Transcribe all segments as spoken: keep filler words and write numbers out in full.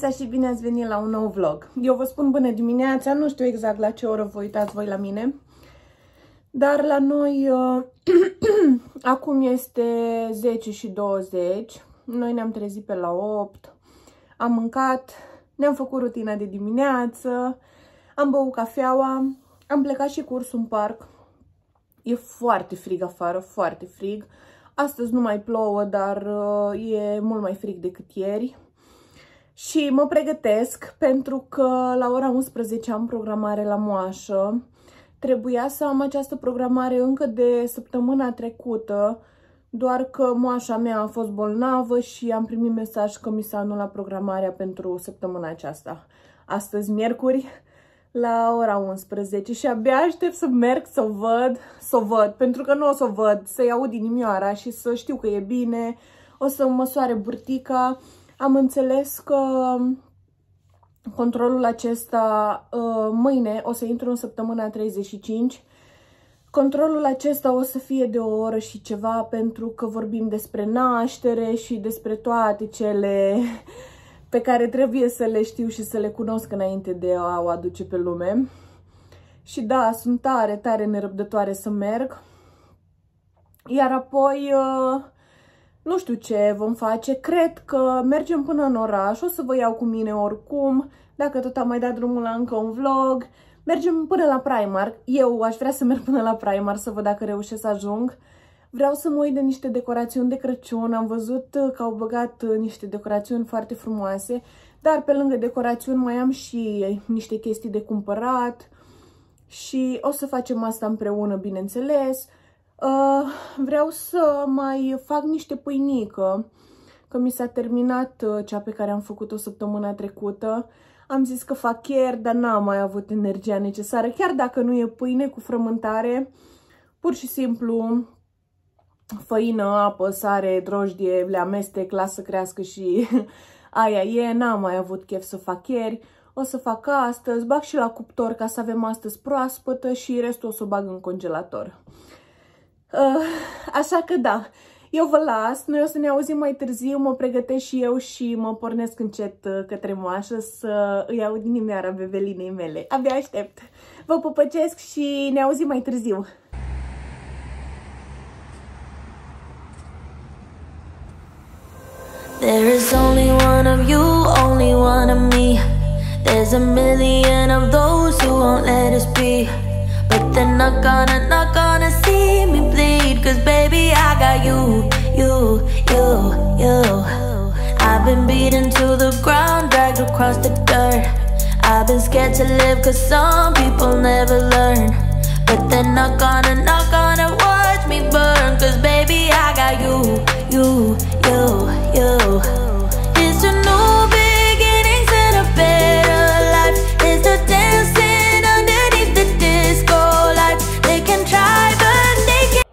dimineața și bine ați venit la un nou vlog. Eu vă spun bună dimineața, nu știu exact la ce oră vă uitați voi la mine, dar la noi uh, acum este zece și douăzeci, noi ne-am trezit pe la opt, am mâncat, ne-am făcut rutina de dimineață, am băut cafeaua, am plecat și cu ursul în parc. E foarte frig afară, foarte frig. Astăzi nu mai plouă, dar uh, e mult mai frig decât ieri. Și mă pregătesc pentru că la ora unsprezece am programare la moașă. Trebuia să am această programare încă de săptămâna trecută, doar că moașa mea a fost bolnavă și am primit mesaj că mi s-a anulat programarea pentru săptămâna aceasta. Astăzi, miercuri, la ora unsprezece și abia aștept să merg să o văd, să o văd, pentru că nu o să o văd, să-i aud inimioara și să știu că e bine, o să măsoare burtica. Am înțeles că controlul acesta mâine o să intru în săptămâna treizeci și cinci. Controlul acesta o să fie de o oră și ceva pentru că vorbim despre naștere și despre toate cele pe care trebuie să le știu și să le cunosc înainte de a o aduce pe lume. Și da, sunt tare, tare nerăbdătoare să merg. Iar apoi, nu știu ce vom face, cred că mergem până în oraș, o să vă iau cu mine oricum, dacă tot am mai dat drumul la încă un vlog. Mergem până la Primark, eu aș vrea să merg până la Primark să văd dacă reușesc să ajung. Vreau să mă uit de niște decorațiuni de Crăciun, am văzut că au băgat niște decorațiuni foarte frumoase, dar pe lângă decorațiuni mai am și niște chestii de cumpărat și o să facem asta împreună, bineînțeles. Uh, vreau să mai fac niște pâinică, că mi s-a terminat cea pe care am făcut-o săptămâna trecută. Am zis că fac chiar, dar n-am mai avut energia necesară, chiar dacă nu e pâine cu frământare, pur și simplu făină, apă, sare, drojdie, le amestec, las să crească și aia e, n-am mai avut chef să fac ieri. O să fac astăzi, bag și la cuptor ca să avem astăzi proaspătă și restul o să o bag în congelator. Uh, așa că da, eu vă las, noi o să ne auzim mai târziu, mă pregătesc și eu și mă pornesc încet către moașă să îi aud inimioara bebelinei mele. Abia aștept. Vă pupăcesc și ne auzim mai târziu. There is only one of you, only one of me. There's a million of those who won't let us be, but they're not gonna, not gonna see me bleed. Cause baby I got you, you, you, you. I've been beaten to the ground, dragged across the dirt. I've been scared to live cause some people never learn, but they're not gonna, not gonna watch me burn. Cause baby I got you, you, you, you. It's a new beginnings and a better life. It's the dancing underneath the disco light. They can try but they can't.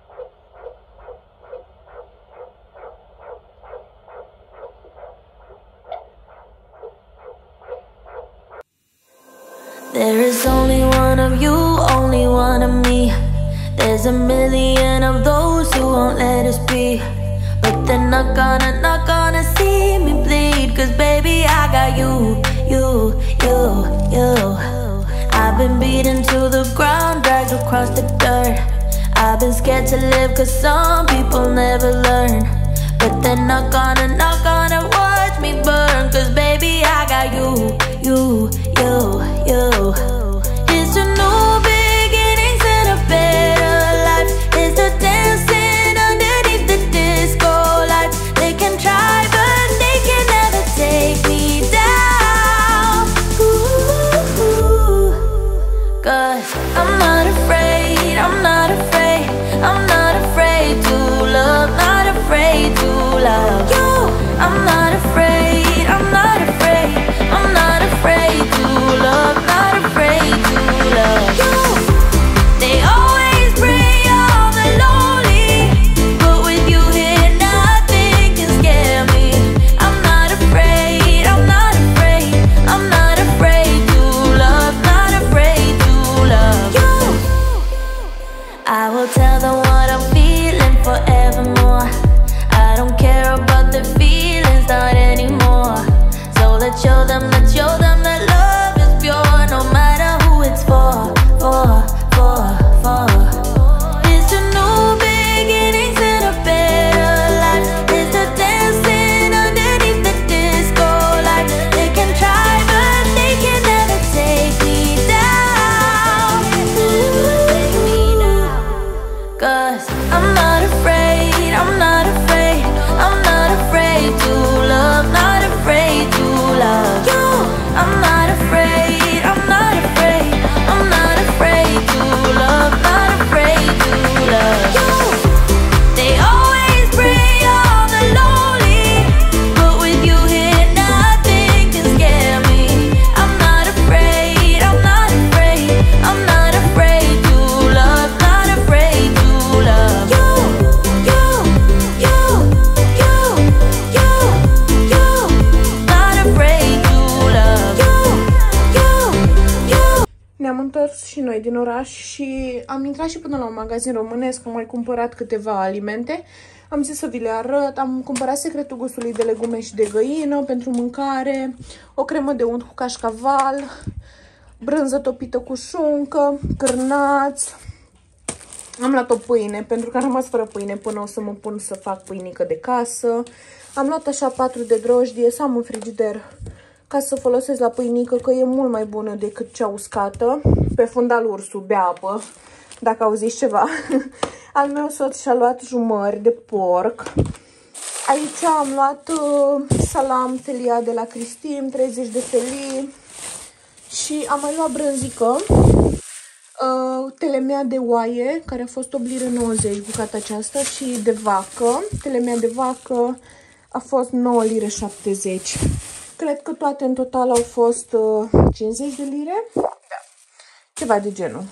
There is only one of you, only one of me. There's a million of those who won't let us be, but they're not gonna, not gonna see me bleed. Cause baby I got you, you, you, you. I've been beaten to the ground, dragged across the dirt. I've been scared to live cause some people never learn, but they're not gonna, not gonna watch me burn. Cause baby I got you, you, you, you. It's a new beginnings and a better life. It's the dancing underneath the disco lights. They can try but they can never take me down. Ooh, cause I'm not afraid, I'm not afraid, I'm not afraid to love, not afraid to love you. I'm not afraid, I'm not afraid, I'm not afraid to love, not afraid to love you. They always bring all the lonely, but with you here nothing can scare me. I'm not afraid, I'm not afraid, I'm not afraid to love, not afraid to love you. Ne-am întors și noi din oraș și am intrat și până la un magazin românesc, am mai cumpărat câteva alimente. Am zis să vi le arăt, am cumpărat secretul gustului de legume și de găină pentru mâncare, o cremă de unt cu cașcaval, brânză topită cu șuncă, cârnați. Am luat o pâine, pentru că am rămas fără pâine până o să mă pun să fac pâinică de casă. Am luat așa patru de drojdie să am în frigider ca să folosesc la pâinică, că e mult mai bună decât cea uscată. Pe fundal ursul, bea apă, dacă auziți ceva. Al meu soț și-a luat jumări de porc. Aici am luat uh, salam felia de la Cristim, treizeci de felii. Și am mai luat brânzică, uh, telemea de oaie, care a fost opt lire nouăzeci bucata aceasta, și de vacă. Telemea de vacă a fost nouă lire șaptezeci. Cred că toate în total au fost uh, cincizeci de lire. Da. Ceva de genul.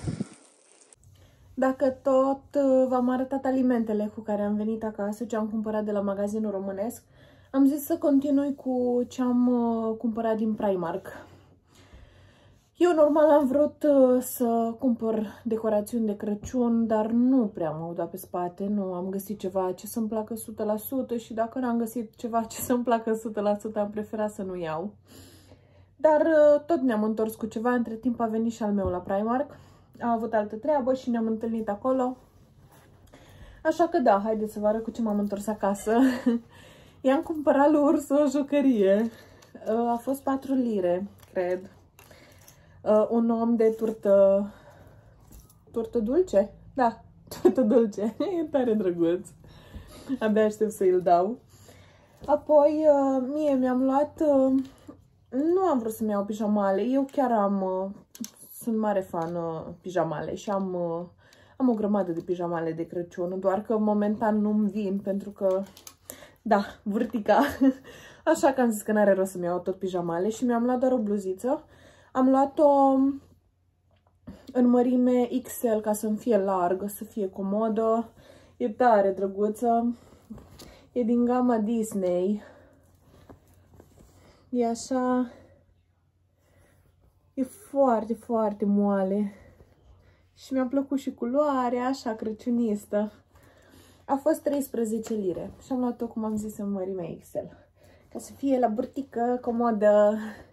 Dacă tot uh, v-am arătat alimentele cu care am venit acasă, ce am cumpărat de la magazinul românesc, am zis să continui cu ce am uh, cumpărat din Primark. Eu normal am vrut uh, să cumpăr decorațiuni de Crăciun, dar nu prea m-au dat pe spate, nu am găsit ceva ce să-mi placă o sută la sută și dacă n-am găsit ceva ce să-mi placă o sută la sută, am preferat să nu iau. Dar uh, tot ne-am întors cu ceva, între timp a venit și al meu la Primark, a avut altă treabă și ne-am întâlnit acolo. Așa că da, haideți să vă arăt cu ce m-am întors acasă. I-am cumpărat lui Urs o jucărie, uh, a fost patru lire, cred. Uh, un om de turtă, turtă dulce? Da, turtă dulce, e tare drăguț. Abia aștept să îl dau. Apoi, uh, mie mi-am luat, uh, nu am vrut să-mi iau pijamale, eu chiar am, uh, sunt mare fan uh, pijamale și am, uh, am o grămadă de pijamale de Crăciun, doar că momentan nu-mi vin pentru că, da, vârtica, așa că am zis că n-are rost să-mi iau tot pijamale și mi-am luat doar o bluziță. Am luat-o în mărime X L ca să-mi fie largă, să fie comodă. E tare drăguță. E din gama Disney. E așa... E foarte, foarte moale. Și mi-a plăcut și culoarea, așa, crăciunistă. A fost treisprezece lire. Și am luat-o, cum am zis, în mărime X L. Ca să fie la burtică, comodă.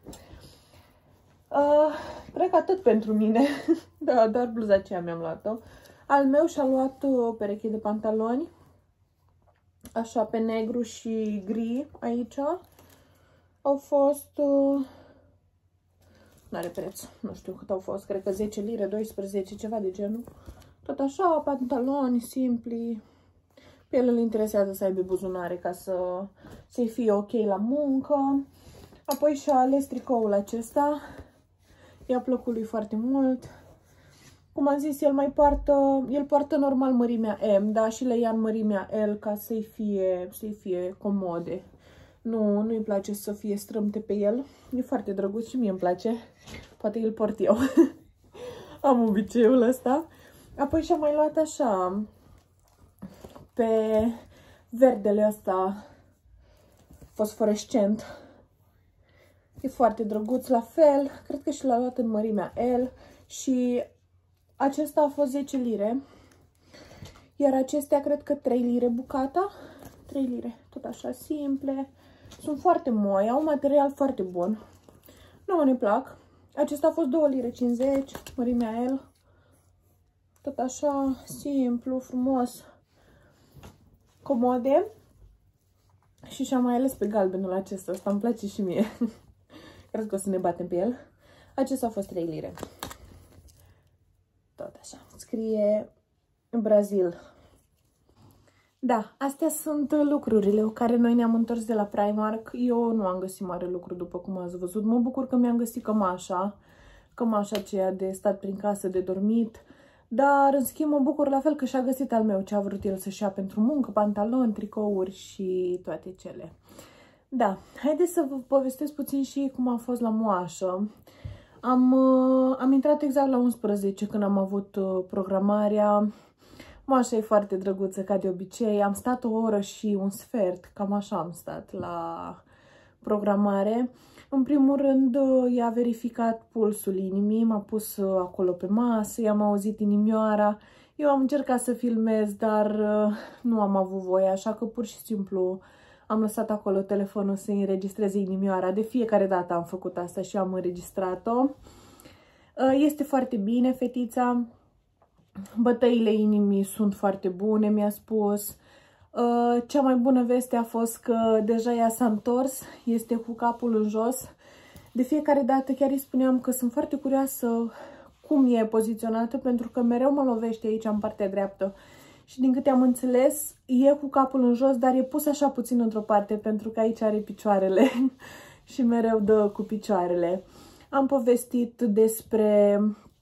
Uh, cred că atât pentru mine. Da, doar bluza aceea mi-am luat-o. Al meu și-a luat o pereche de pantaloni. Așa, pe negru și gri aici. Au fost... Uh, n-are preț. Nu știu cât au fost. Cred că zece lire, doisprezece, ceva de genul. Tot așa, pantaloni simpli. Pe el îl interesează să aibă buzunare ca să să-i fie ok la muncă. Apoi și-a ales tricoul acesta. I-a plăcut lui foarte mult. Cum am zis, el mai poartă, el poartă normal mărimea M, dar și le ia în mărimea L ca să-i fie, să-i fie comode. Nu, nu-i place să fie strâmte pe el. E foarte drăguț și mie îmi place. Poate îl port eu. Am obiceiul ăsta. Apoi și-am mai luat așa, pe verdele ăsta fosforescent. E foarte drăguț, la fel. Cred că și l-a luat în mărimea L. Și acesta a fost zece lire. Iar acestea cred că trei lire bucata. trei lire, tot așa, simple. Sunt foarte moi, au un material foarte bun. Nu ne plac. Acesta a fost două lire cincizeci, mărimea L. Tot așa, simplu, frumos, comode. Și și-am mai ales pe galbenul acesta. Asta îmi place și mie. Cred că o să ne batem pe el. Acesta a fost trei lire. Tot așa. Scrie Brazil. Da, astea sunt lucrurile cu care noi ne-am întors de la Primark. Eu nu am găsit mare lucru, după cum ați văzut. Mă bucur că mi-am găsit cămașa. Cămașa aceea de stat prin casă, de dormit. Dar, în schimb, mă bucur la fel că și-a găsit al meu ce a vrut el să-și ia pentru muncă, pantaloni, tricouri și toate cele. Da, haideți să vă povestesc puțin și cum a fost la moașă. Am, am intrat exact la unsprezece când am avut programarea. Moașa e foarte drăguță, ca de obicei. Am stat o oră și un sfert, cam așa am stat la programare. În primul rând, i-a verificat pulsul inimii, m-a pus acolo pe masă, i-am auzit inimioara. Eu am încercat să filmez, dar nu am avut voie, așa că pur și simplu am lăsat acolo telefonul să înregistreze inimioara. De fiecare dată am făcut asta și am înregistrat-o. Este foarte bine, fetița. Bătăile inimii sunt foarte bune, mi-a spus. Cea mai bună veste a fost că deja ea s-a întors, este cu capul în jos. De fiecare dată chiar îi spuneam că sunt foarte curioasă cum e poziționată, pentru că mereu mă lovește aici în partea dreaptă. Și din câte am înțeles, e cu capul în jos, dar e pus așa puțin într-o parte, pentru că aici are picioarele și mereu dă cu picioarele. Am povestit despre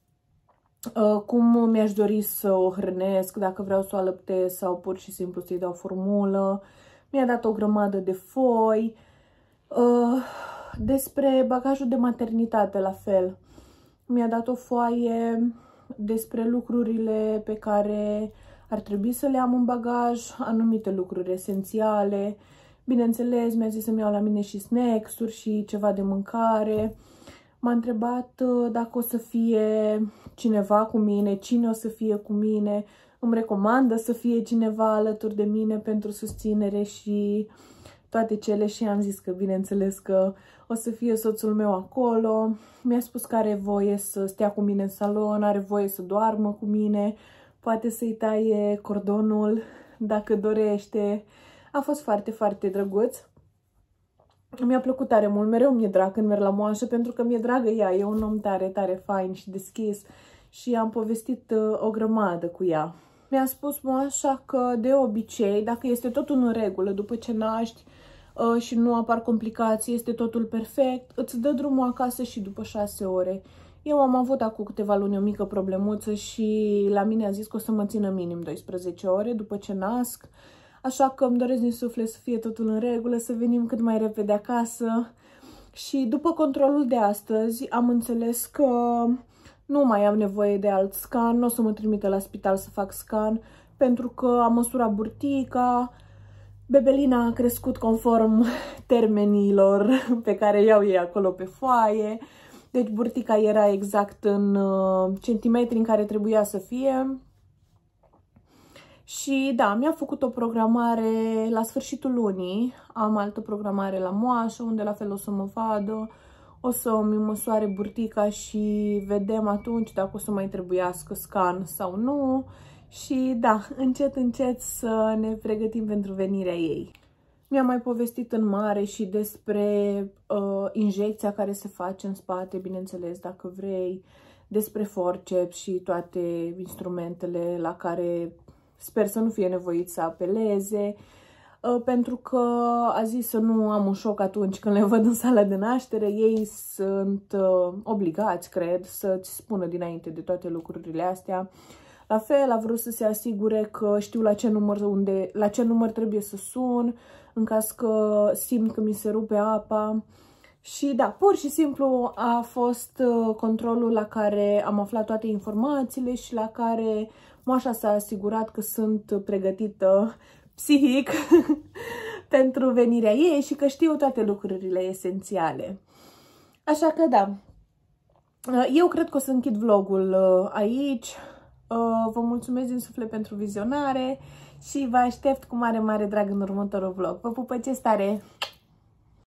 uh, cum mi-aș dori să o hrănesc, dacă vreau să o alăptez sau pur și simplu să-i dau formulă. Mi-a dat o grămadă de foi. Uh, despre bagajul de maternitate, la fel. Mi-a dat o foaie despre lucrurile pe care ar trebui să le am în bagaj, anumite lucruri esențiale. Bineînțeles, mi-a zis să-mi iau la mine și snacks-uri și ceva de mâncare. M-a întrebat dacă o să fie cineva cu mine, cine o să fie cu mine. Îmi recomandă să fie cineva alături de mine pentru susținere și toate cele, și am zis că bineînțeles că o să fie soțul meu acolo. Mi-a spus că are voie să stea cu mine în salon, are voie să doarmă cu mine, poate să-i taie cordonul dacă dorește. A fost foarte, foarte drăguț. Mi-a plăcut tare mult, mereu mi-e drag când merg la moașă, pentru că mi-e dragă ea, e un om tare, tare fain și deschis și am povestit uh, o grămadă cu ea. Mi-a spus moașa că de obicei, dacă este totul în regulă după ce naști uh, și nu apar complicații, este totul perfect, îți dă drumul acasă și după șase ore. Eu am avut acum câteva luni o mică problemuță și la mine a zis că o să mă țină minim doisprezece ore după ce nasc. Așa că îmi doresc din suflet să fie totul în regulă, să venim cât mai repede acasă. Și după controlul de astăzi am înțeles că nu mai am nevoie de alt scan, nu o să mă trimite la spital să fac scan, pentru că am măsurat burtica, bebelina a crescut conform termenilor pe care iau ei acolo pe foaie. Deci burtica era exact în centimetri în care trebuia să fie. Și da, mi-a făcut o programare la sfârșitul lunii. Am altă programare la moașă, unde la fel o să mă vadă, o să îmi măsoare burtica și vedem atunci dacă o să mai trebuiască scan sau nu. Și da, încet, încet să ne pregătim pentru venirea ei. Mi-a mai povestit în mare și despre uh, injecția care se face în spate, bineînțeles, dacă vrei, despre forceps și toate instrumentele la care sper să nu fie nevoit să apeleze, uh, pentru că a zis să nu am un șoc atunci când le văd în sala de naștere. Ei sunt uh, obligați, cred, să-ți spună dinainte de toate lucrurile astea. La fel, a vrut să se asigure că știu la ce număr, unde, la ce număr trebuie să sun, în caz că simt că mi se rupe apa. Și da, pur și simplu a fost controlul la care am aflat toate informațiile și la care moașa s-a asigurat că sunt pregătită psihic pentru venirea ei și că știu toate lucrurile esențiale. Așa că da, eu cred că o să închid vlogul aici. Vă mulțumesc din suflet pentru vizionare și vă aștept cu mare, mare drag în următorul vlog. Vă pupăcesc tare!